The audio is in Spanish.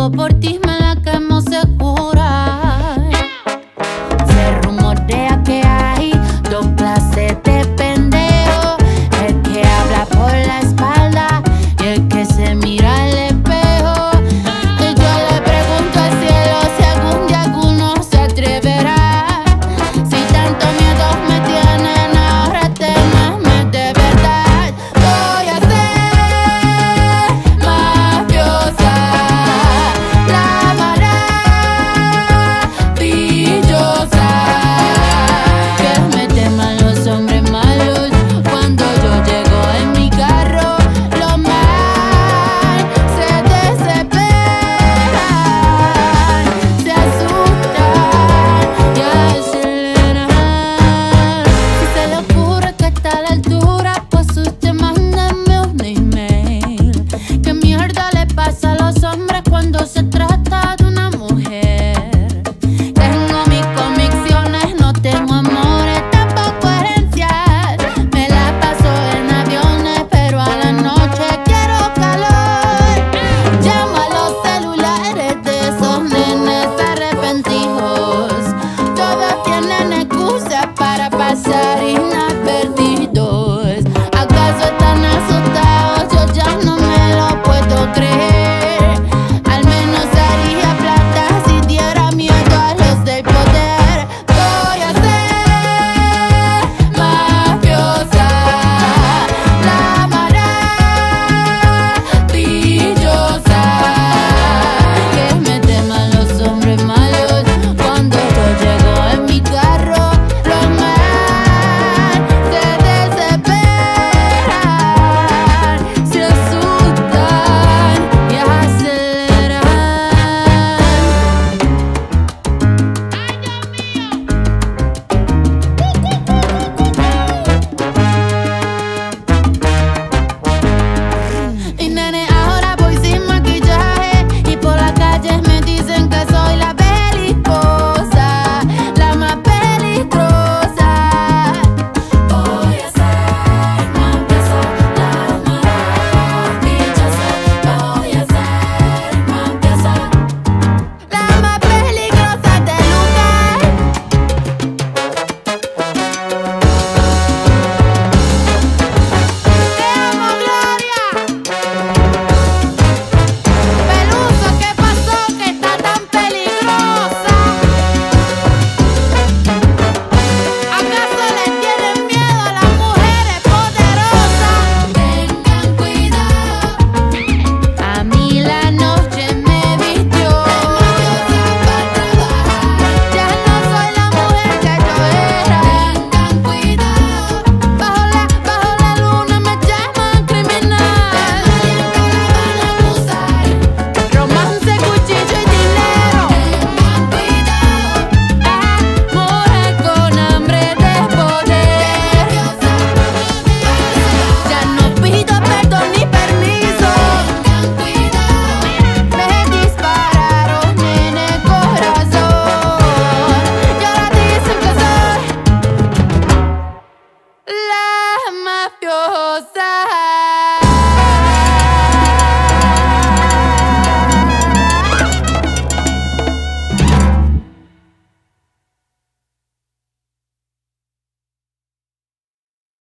loco por ti, me la quemo segura. Se rumorea que hay dos clases de pendejo: el que habla por la espalda y el que se mira al espejo. Y yo le pregunto al cielo si algún día alguno se atreverá. Si tanto miedo me tienen, ahora tenerme de verdad. Voy a ser mafiosa, la maravillosa, que me teman los hombres malos. Cuando yo llego en mi carro, los mal se desesperan, se asustan y aceleran. Si se le ocurre que está a la altura, pues usted mándame un email. ¿Qué mierda le pasa a los hombres cuando se trata de una mujer? Tengo mis convicciones, no tengo amores, tampoco herencias. Me la paso en aviones, pero a la noche quiero calor. Llamo a los celulares de esos nenes arrepentidos. Todos tienen excusas para pasar inadvertidos. ¿Acaso están asustados? Yo ya no me lo puedo creer. Al menos haría plata si diera miedo a los del poder. Voy a ser mafiosa, la maravillosa, que me teman los hombres malos. Cuando yo llego en mi carro, los mal se desesperan, se asustan y aceleran. Y nene, ahora voy sin maquillaje y por la calle me dicen que soy la belicosa, la más peligrosa. Voy a ser mafiosa, la maravillosa. Voy a ser mafiosa, la más peligrosa del lugar. Te amo, Gloria. Peluso, ¿qué pasó que está tan peligrosa? ¿Acaso le tienen miedo a las mujeres poderosas? Tengan cuidado, a mí la noche me vistió mafiosa para trabajar. Ya no soy la mujer que yo era. Tengan cuidado, bajo la luna me llaman criminal. Siempre la van a acusar. Romance, cuchillo y dinero. Tengan cuidado, mujer con hambre de poder. Ya no pido perdón ni permiso. Tengan cuidado, me dispararon en el corazón. Y ahora dicen que soy la mafiosa.